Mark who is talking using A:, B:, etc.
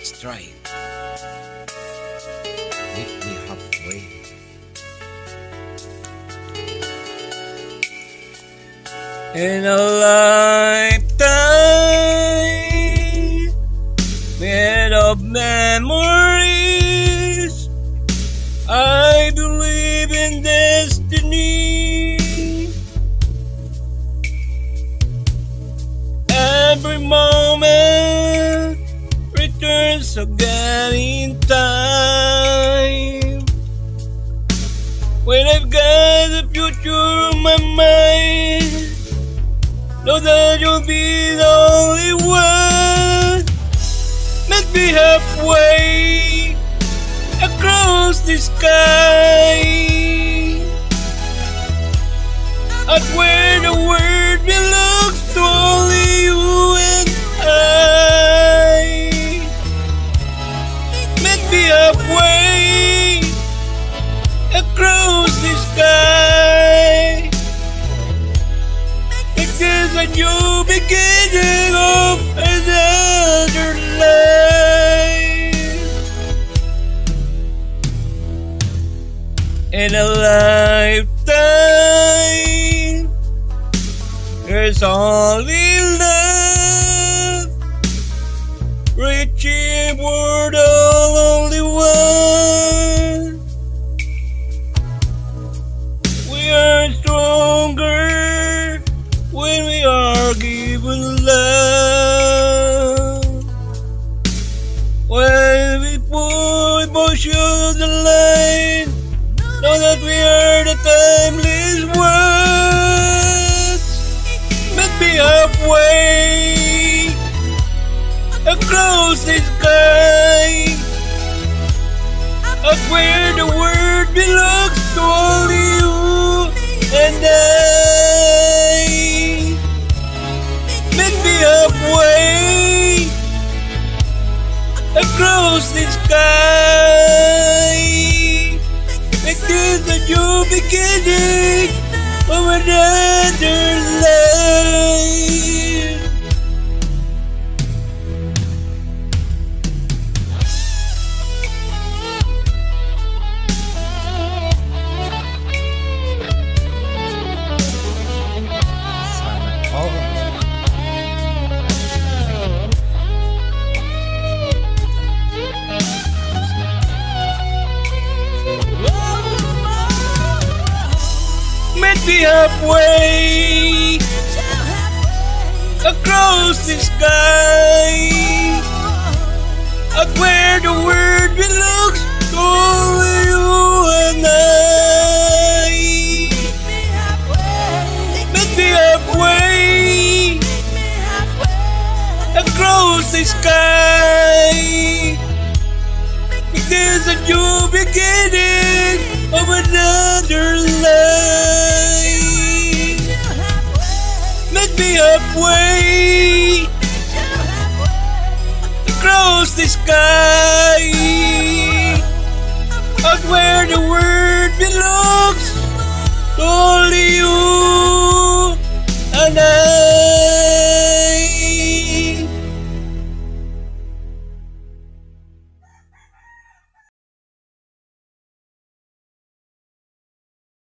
A: Let's try it. Meet me halfway. In a lifetime made of memories, I believe in destiny. Every moment returns again in time. When I've got the future in my mind, know that you'll be the only one. Meet me halfway across the sky, at where the world belongs to only you and I. Meet me halfway across the sky. This is a new beginning of another life. In a lifetime, there's only love, reaching for the only one. We are stronger when we are given love. When we put emotion on the line, know that we are the timeless ones. Meet me halfway across the sky, up where the world belongs to only you and I. Meet me halfway across the sky. Make this a new beginning of another life. Sana all. Meet me halfway across the sky, up where the world belongs to only you and I. Meet me halfway across the sky. It is a new beginning of another life. Meet me halfway across the sky, out where the world belongs